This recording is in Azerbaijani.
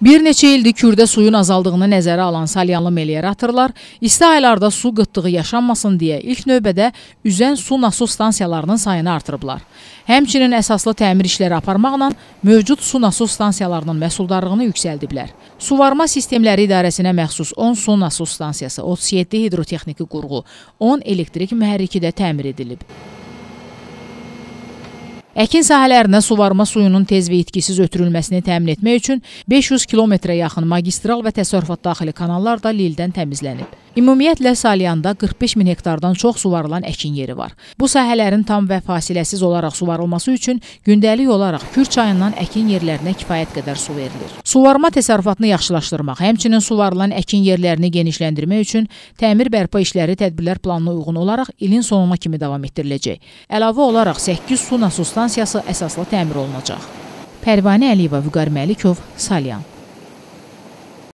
Bir neçə ildir Kürdə suyun azaldığını nəzərə alan Salyanlı melioratorlar isti aylarda su qıtlığı yaşanmasın deyə ilk növbədə üzən su nasos stansiyalarının sayını artırıblar. Həmçinin əsaslı təmir işləri aparmaqla mövcud su nasos stansiyalarının məhsuldarlığını yüksəldiblər. Suvarma sistemləri idarəsinə məxsus 10 su nasos stansiyası, 37 hidrotexniki qurğu, 10 elektrik mühərriki də təmir edilib. Əkin sahələrinə suvarma suyunun tez və itkisiz ötürülməsini təmin etmək üçün 500 kilometrə yaxın magistral və təsərrüfat daxili kanallar da lildən təmizlənib. Ümumiyyətlə Salyanda 45 min hektardan çox suvarılan əkin yeri var. Bu sahələrin tam və fasiləsiz olaraq suvarılması üçün gündəlik olaraq Kür çayından əkin yerlərinə kifayət qədər su verilir. Suvarma təsərrüfatını yaxşılaşdırmaq, həmçinin suvarılan əkin yerlərini genişləndirmək üçün təmir bərpa işləri tədbirlər planına uyğun olaraq ilin sonuna kimi davam etdiriləcək. Əlavə olaraq 8 su nasos stansiyası əsaslı təmir olunacaq. Pərvanə Əliyeva, Vüqar Məlikov, Salyan.